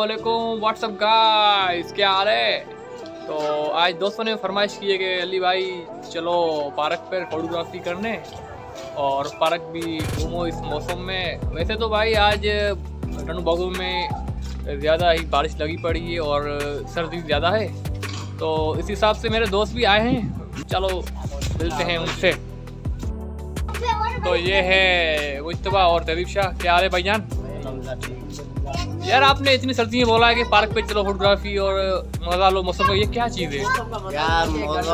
अस्सलामुअलैकुम, WhatsApp guys, क्या हाल है। तो आज दोस्तों ने फरमाइश की है कि अली भाई चलो पार्क पर फोटोग्राफी करने और पार्क भी घूमो इस मौसम में। वैसे तो भाई आज टनू बागू में ज़्यादा ही बारिश लगी पड़ी है और सर्दी ज़्यादा है, तो इस हिसाब से मेरे दोस्त भी आए हैं, चलो मिलते हैं उनसे। तो ये है मुस्तफा और तहदीब शाह। क्या हाल है भाईजान? यार आपने इतनी सर्दी में बोला है कि पार्क पे चलो फोटोग्राफी और मजा लो मौसम का, ये क्या चीज़ है यार?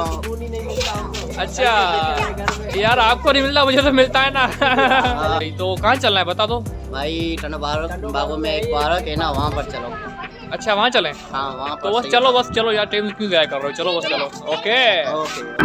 अच्छा यार, आपको नहीं मिलता, मुझे तो मिलता है ना। तो कहाँ चलना है बता दो भाई। टनू बागू में एक पार्क है ना, वहाँ पर चलो। अच्छा वहाँ चलें? हाँ वहाँ पर। तो बस चलो यार, टाइम क्यों ज़ाया कर रहे हो, चलो बस चलो। ओके।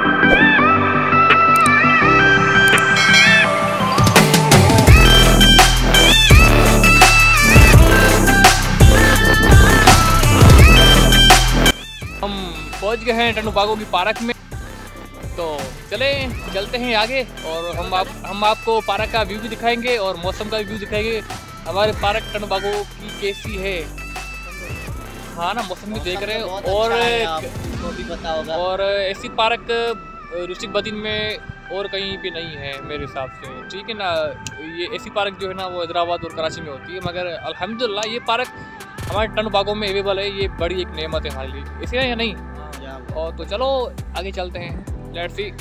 हम पहुंच गए हैं टनू बागू की पार्क में, तो चलते हैं आगे और हम आपको पार्क का व्यू भी दिखाएंगे और मौसम का व्यू दिखाएंगे। हमारे पार्क टनू बागू की कैसी है, हाँ ना, मौसम भी देख रहे हैं। और भी पता होगा। और ऐसी पार्क ऋषिक बदीन में और कहीं भी नहीं है मेरे हिसाब से, ठीक है ना। ये ऐसी पार्क जो है ना वो हैदराबाद और कराची में होती है, मगर अल्हम्दुलिल्लाह ये पार्क हमारे टनू बागू में अवेलेबल है। ये बड़ी एक नेमत है हमारे लिए, इसे है या नहीं? और तो चलो आगे चलते हैं, लेट्स सी।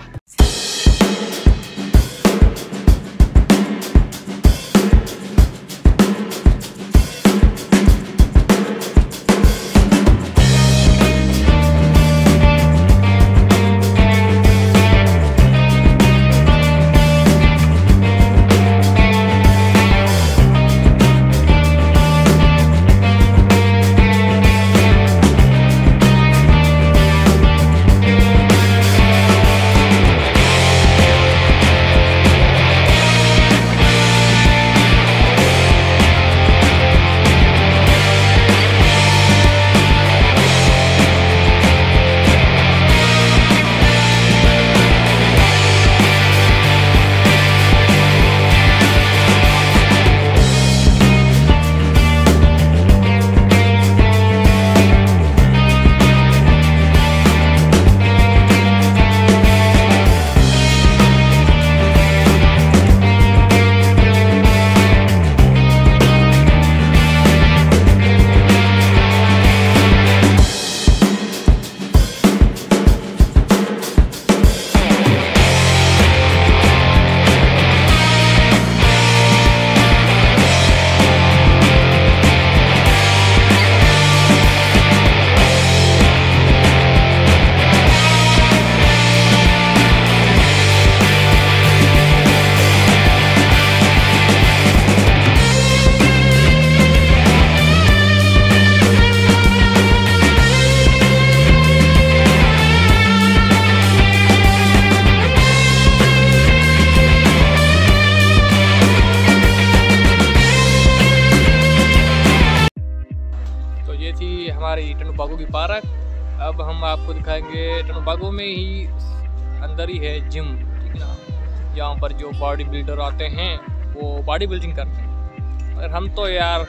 हमारी टनू बागू की पार्क। अब हम आपको दिखाएंगे टनू बागू में ही अंदर ही है जिम, ठीक है ना, यहाँ पर जो बॉडी बिल्डर आते हैं वो बॉडी बिल्डिंग करते हैं। और हम तो यार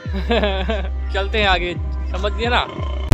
चलते हैं आगे, समझ गए ना।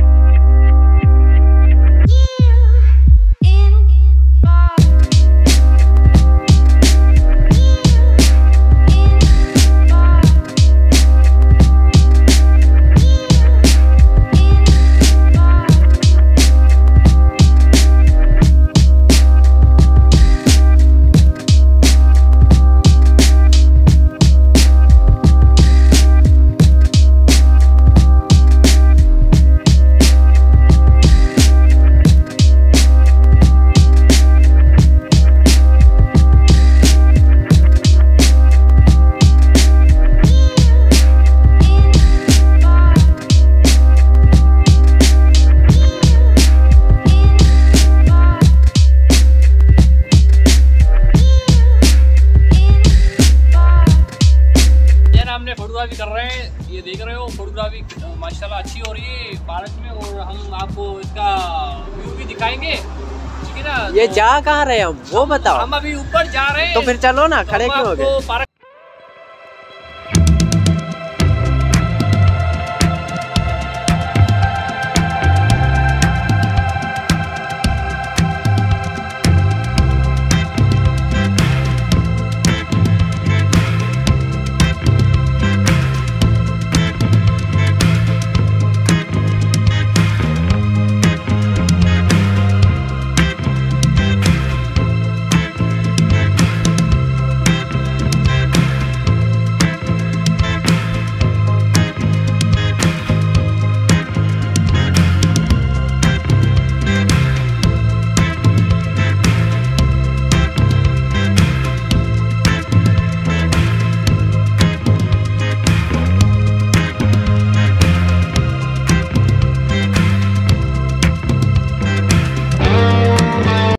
फोटोग्राफी कर रहे हैं, ये देख रहे हो फोटोग्राफी माशाल्लाह अच्छी हो रही है पार्क में, और हम आपको इसका व्यू भी दिखाएंगे, ठीक है ना। ये जा कहाँ रहे हैं वो बताओ। हम अभी ऊपर जा रहे हैं, तो फिर चलो ना, खड़े क्यों हो गए? पार्क